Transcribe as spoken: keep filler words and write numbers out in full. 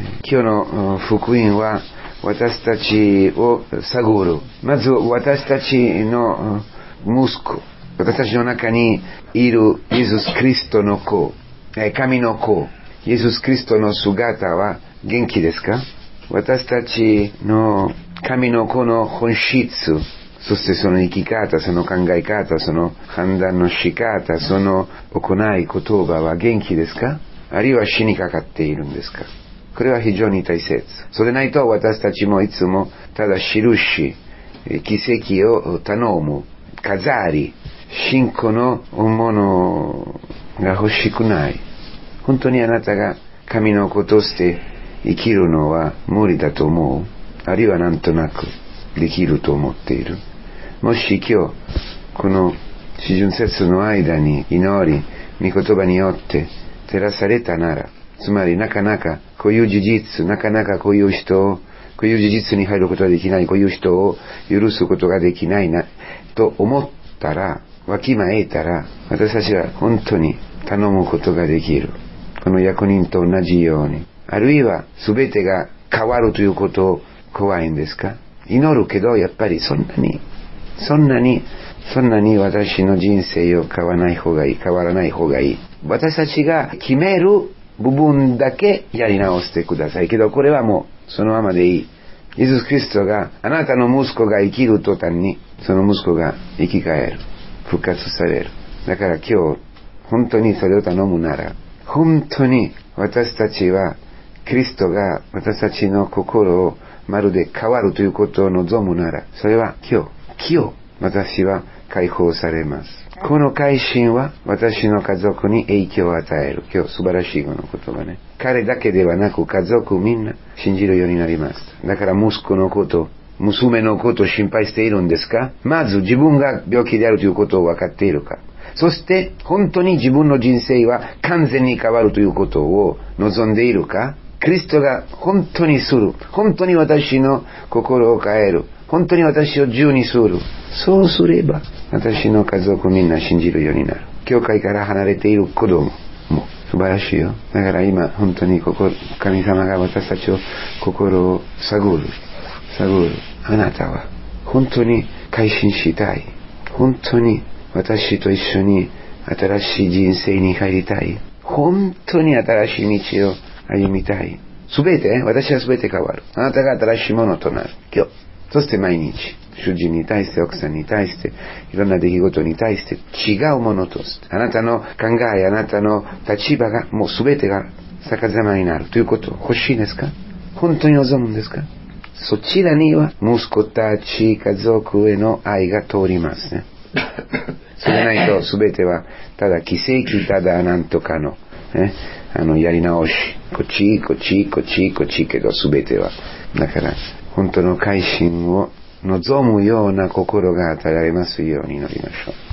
今日の福音は私たちを探る。まず私たちの息子、私たちの中にいるイエス・キリストの子、神の子、イエス・キリストの姿は元気ですか？私たちの神の子の本質、そしてその生き方、その考え方、その判断の仕方、その行い言葉は元気ですか？あるいは死にかかっているんですか？これは非常に大切。それないと私たちもいつもただ印、奇跡を頼む、飾り、信仰のものが欲しくない。本当にあなたが神の子として生きるのは無理だと思う。あるいはなんとなくできると思っている。もし今日この四旬節の間に祈り、御言葉によって照らされたなら、つまりなかなかこういう事実、なかなかこういう人を、こういう事実に入ることができない、こういう人を許すことができないなと思ったら、わきまえたら、私たちは本当に頼むことができる。この役人と同じように。あるいは全てが変わるということを怖いんですか？祈るけどやっぱりそんなに、そんなに、そんなに私の人生を変わらない方がいい、変わらない方がいい。私たちが決める部分だけやり直してください。けどこれはもうそのままでいい。イエス・キリストがあなたの息子が生きる途端にその息子が生き返る。復活される。だから今日本当にそれを頼むなら、本当に私たちはキリストが私たちの心をまるで変わるということを望むなら、それは今日、今日私は解放されます。この改心は私の家族に影響を与える。今日素晴らしいこの言葉ね。彼だけではなく家族みんな信じるようになります。だから息子のこと、娘のことを心配しているんですか？まず自分が病気であるということを分かっているか？そして本当に自分の人生は完全に変わるということを望んでいるか？キリストが本当にする。本当に私の心を変える。本当に私を自由にする。そうすれば私の家族みんな信じるようになる。教会から離れている子供も素晴らしいよ。だから今本当にここ神様が私たちを心を探る。探る。あなたは本当に改心したい。本当に私と一緒に新しい人生に入りたい。本当に新しい道を歩みたい。すべて、私はすべて変わる。あなたが新しいものとなる。今日。そして毎日、主人に対して、奥さんに対して、いろんな出来事に対して違うものとして、あなたの考え、あなたの立場が、もうすべてが逆さまになるということ欲しいですか？本当に望むんですか？そちらには息子たち、家族への愛が通りますね。それないとすべてはただ奇跡、ただなんとかの、ね、あのやり直し、こっちこっちこっちこっちけどすべてはだから本当の改心を望むような心が与えられますように祈りましょう。